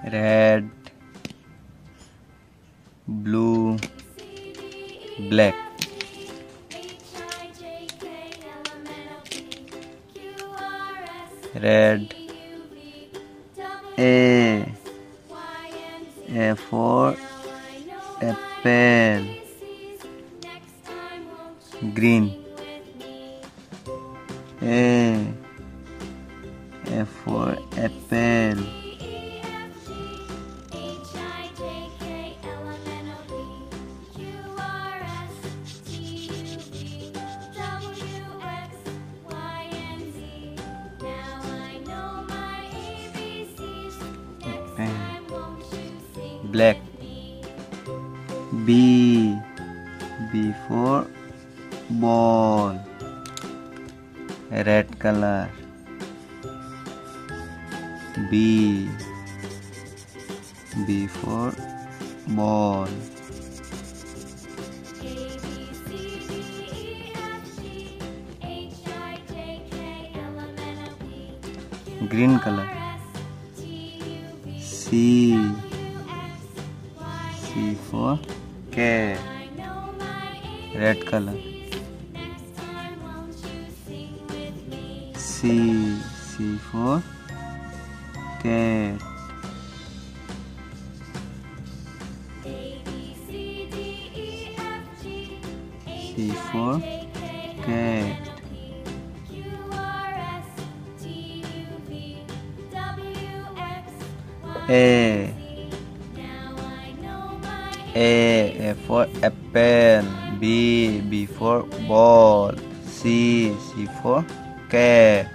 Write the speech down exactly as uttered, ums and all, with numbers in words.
red, blue, black. Red. A. A for apple. Green. A. A for apple. Black. B. B for ball. Red color. B. B for ball. Green color. C. C for cat. Red color. C. C for cat. C for cat. A. A. A for apple. B. B for ball. C. C for cat.